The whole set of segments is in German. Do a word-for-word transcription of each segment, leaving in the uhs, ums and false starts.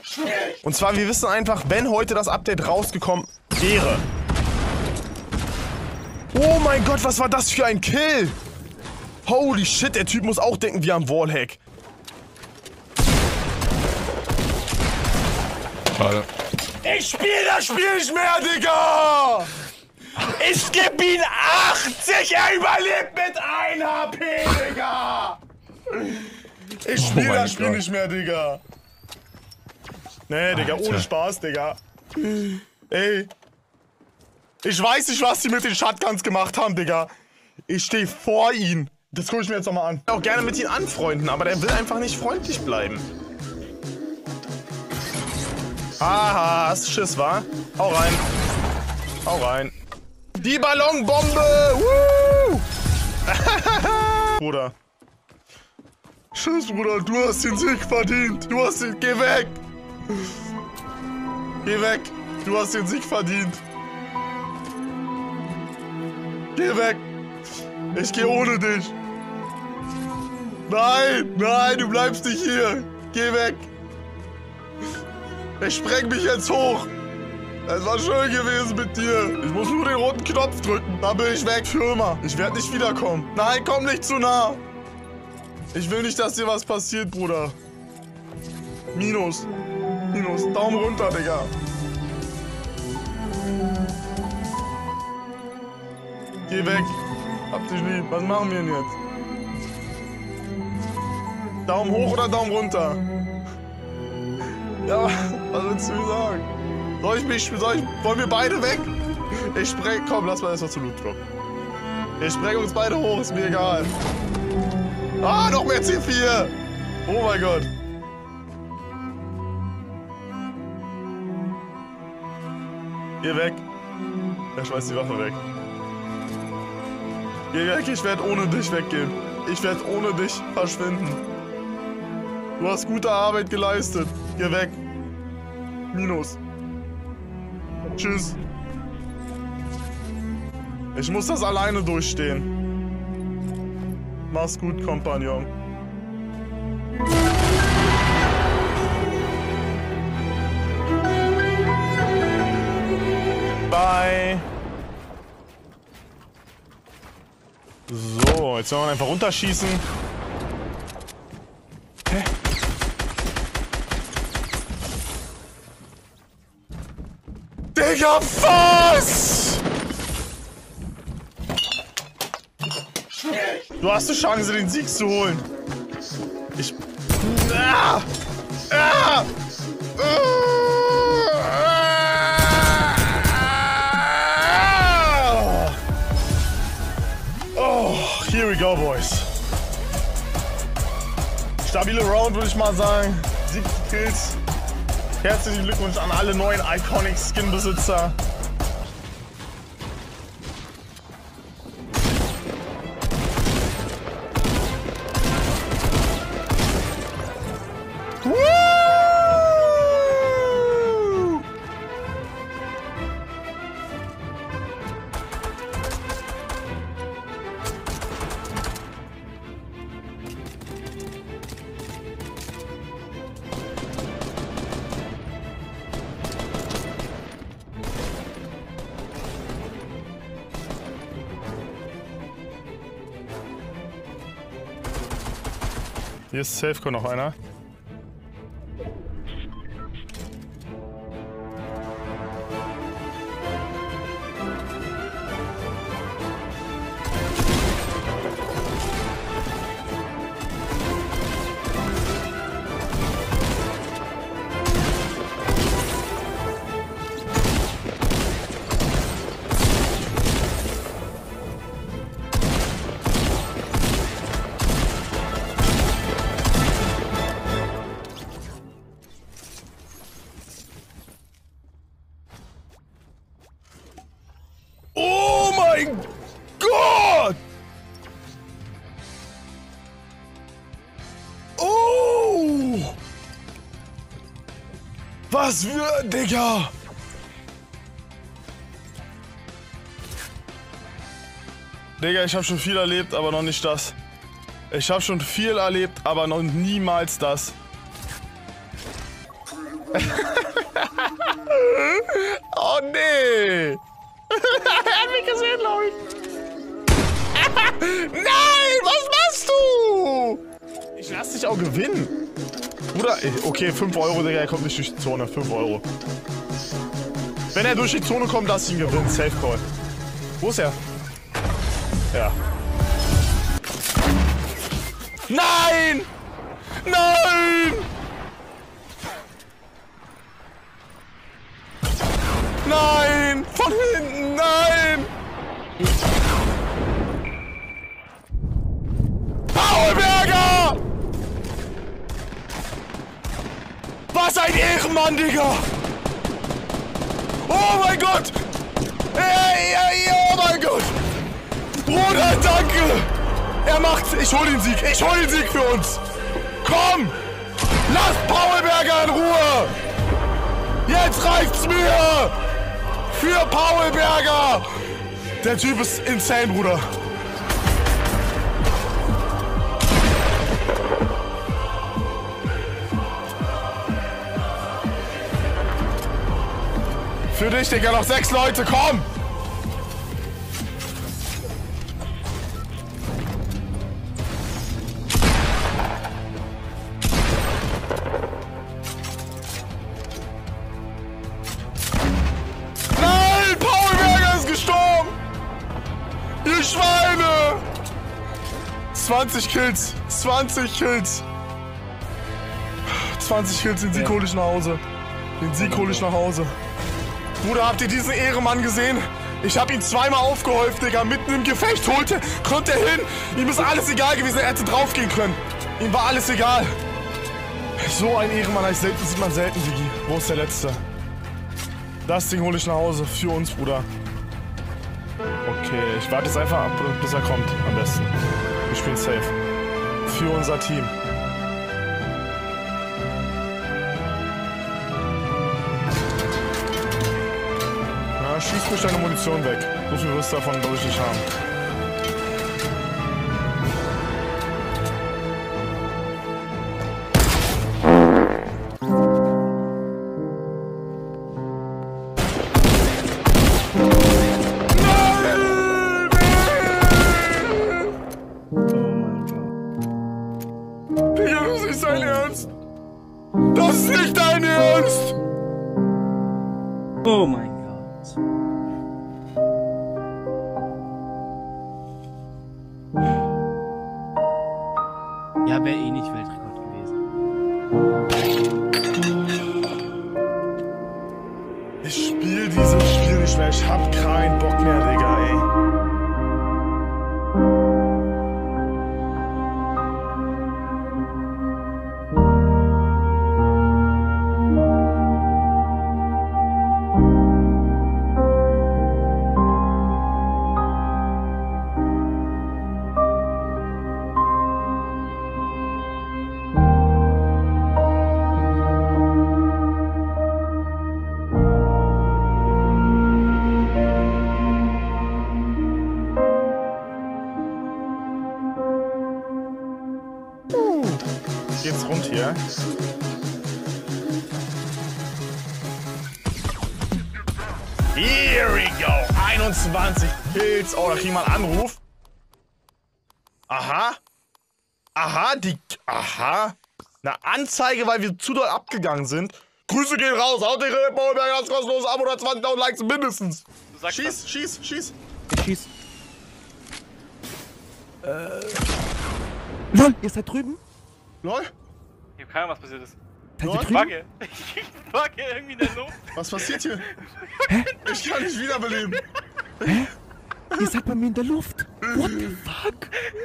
Und zwar, wir wissen einfach, wenn heute das Update rausgekommen wäre. Oh mein Gott, was war das für ein Kill? Holy shit, der Typ muss auch denken wie am Wallhack. Warte. Ich spiel das Spiel nicht mehr, Digga! Ich geb ihn achtzig, er überlebt mit ein H P, Digga! Ich spiel Oh das Spiel Gott. nicht mehr, Digga. Nee, Digga, Alter. ohne Spaß, Digga. Ey. Ich weiß nicht, was die mit den Shotguns gemacht haben, Digga. Ich stehe vor ihnen. Das gucke ich mir jetzt nochmal an. Ich will auch gerne mit ihm anfreunden, aber der will einfach nicht freundlich bleiben. Haha, hast du Schiss, wa? Hau rein. Hau rein. Die Ballonbombe! Woo! Bruder. Tschüss, Bruder, du hast den Sieg verdient. Du hast den... Geh weg! Geh weg! Du hast den Sieg verdient. Geh weg! Ich geh ohne dich. Nein! Nein, du bleibst nicht hier. Geh weg! Ich spreng mich jetzt hoch. Es war schön gewesen mit dir. Ich muss nur den roten Knopf drücken. Dann bin ich weg für immer. Ich werde nicht wiederkommen. Nein, komm nicht zu nah. Ich will nicht, dass dir was passiert, Bruder. Minus. Minus. Daumen runter, Digga. Geh weg. Hab dich lieb. Was machen wir denn jetzt? Daumen hoch oder Daumen runter? Ja, was willst du mir sagen? Soll ich mich, soll ich, wollen wir beide weg? Ich spreng, komm, lass mal erstmal zu Loot kommen. Ich spreng uns beide hoch, ist mir egal. Ah, noch mehr C vier! Oh mein Gott. Geh weg. Er schmeißt die Waffe weg. Geh weg, ich werde ohne dich weggehen. Ich werde ohne dich verschwinden. Du hast gute Arbeit geleistet. Geh weg. Minus. Tschüss. Ich muss das alleine durchstehen. Mach's gut, Kompagnon. Bye. So, jetzt sollen wir einfach runterschießen. Hä? Digga, was? Du hast eine Chance, den Sieg zu holen. Ich... Ah! Ah! Oh, here we go, boys. Stabile Round, würde ich mal sagen. siebzig Kills. Herzlichen Glückwunsch an alle neuen Iconic Skin Besitzer. Woo! Hier ist Safeco noch einer. Oh mein Gott! Oh! Was für... Digga! Digga, ich habe schon viel erlebt, aber noch nicht das. Ich habe schon viel erlebt, aber noch niemals das. Oh nee! Er hat mich gesehen, glaube ich. Nein! Was machst du? Ich lass dich auch gewinnen. Bruder, okay, fünf Euro, Digga, er kommt nicht durch die Zone. fünf Euro. Wenn er durch die Zone kommt, lass ihn gewinnen. Safe Call. Wo ist er? Ja. Nein! Nein! Nein! Von hinten! Nein! Paulberger! Was ein Ehrenmann, Digga! Oh mein Gott! Ey, ey, oh mein Gott! Bruder, danke! Er macht's! Ich hol den Sieg! Ich hol den Sieg für uns! Komm! Lass Paulberger in Ruhe! Jetzt reicht's mir! Für Paulberger! Der Typ ist insane, Bruder. Für dich, Digga, noch sechs Leute, komm! Nein, Paulberger ist gestorben! Ihr Schweine! zwanzig Kills, zwanzig Kills. zwanzig Kills, den Sieg hol ich nach Hause. Den Sieg hol ich nach Hause. Bruder, habt ihr diesen Ehrenmann gesehen? Ich hab ihn zweimal aufgehäuft, Digga. Mitten im Gefecht holte, konnte er hin. Ihm ist alles egal gewesen, er hätte draufgehen können. Ihm war alles egal. So ein Ehrenmann, das sieht man selten, Digi. Wo ist der Letzte? Das Ding hole ich nach Hause. Für uns, Bruder. Okay, ich warte jetzt einfach ab, bis er kommt. Am besten. Wir spielen safe. Für unser Team. Schieß mich deine Munition weg. So viel wirst du davon, glaube ich, nicht haben. Nein! Digga, das ist nicht dein Ernst! Das ist nicht dein Ernst! Oh mein Gott. Ja, wäre eh nicht Weltrekord gewesen. Ich spiele dieses Spiel nicht mehr. Ich hab keinen Bock mehr, Digga, ey. Geht's rund hier? Here we go! einundzwanzig Kills. Oh, da kriegen wir einen Anruf. Aha. Aha, die... Aha. Eine Anzeige, weil wir zu doll abgegangen sind. Grüße gehen raus. Haut die Rippe, Paulberger, das kostenlose Abo oder zwanzigtausend Likes mindestens. Schieß, das. schieß, schieß. Ich schieß. Äh... LOL, ihr seid drüben? LOL? Ich hab keine Ahnung, was passiert ist. Seid ihr LOL? drüben? Bugge. Ich bugge irgendwie in der Luft. Was passiert hier? Ich kann nicht wiederbeleben. Hä? Ihr seid bei mir in der Luft. What the fuck?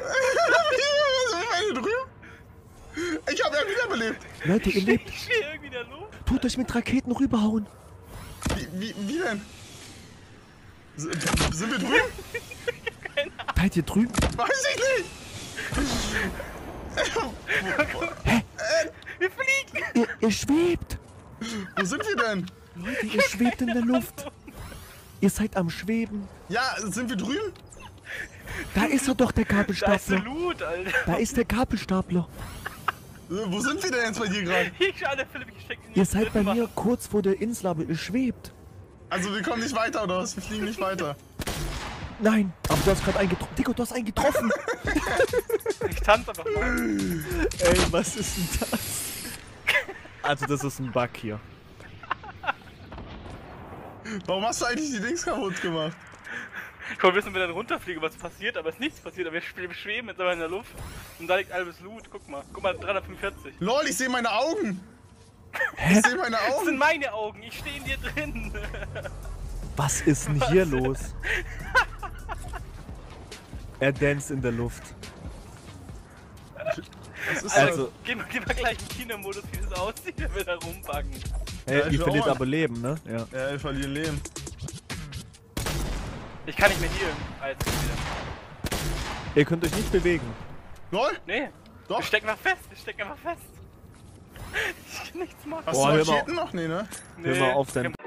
Ich hab ja wiederbelebt. Leute, ihr lebt. Ich stehe irgendwie in der Luft. Tut euch mit Raketen rüberhauen. Wie, wie, wie denn? S sind wir drüben? Seid ihr drüben? Weiß ich nicht. Hä? Wir fliegen. Ihr, ihr schwebt. Wo sind wir denn? Leute, ihr schwebt in der Luft. Ihr seid am Schweben. Ja, sind wir drüben? Da ist er doch, der Da ist der Gabelstapler. Loot, Alter. Da ist der Gabelstapler. Äh, Wo sind wir denn jetzt bei dir gerade? Hier, schau, der Philipp gesteckt in die Ihr seid bei Rittenmacht. mir kurz vor der Insel, aber ihr schwebt. Also wir kommen nicht weiter, oder was? Wir fliegen nicht weiter. Nein, aber du hast gerade einen getroffen. Dico, du hast einen getroffen. Ich tanze einfach mal. Ey, was ist denn das? Also das ist ein Bug hier. Warum hast du eigentlich die Dings kaputt gemacht? Ich wollte wissen, wenn wir dann runterfliegen, was passiert, aber es ist nichts passiert. Aber wir schwe- wir schweben jetzt aber in der Luft. Und da liegt halbes Loot. Guck mal. Guck mal, dreihundertfünfundvierzig. Lol, ich sehe meine Augen. Ich sehe meine Das sind Augen. meine Augen. Ich stehe in dir drin. Was ist denn hier los? Er danced in der Luft. Was ist Also, Also- geh, mal, geh mal gleich in Kinomodus, wie das aussieht, wenn wir da rumbuggen. Hey, Ja, ich ihr will verliert auch mal. aber Leben, ne? Ja. das? Ja, wir verlieren Leben. Ich kann nicht mehr healen. Ah, jetzt geht's wieder. Ihr könnt euch nicht bewegen. Lol, Nee. doch. Wir stecken einfach fest. Wir stecken einfach fest. Ich kann nichts machen. Hast Boah, du hör mal Raketen noch? Nee, ne? Hör mal auf, dein wir haben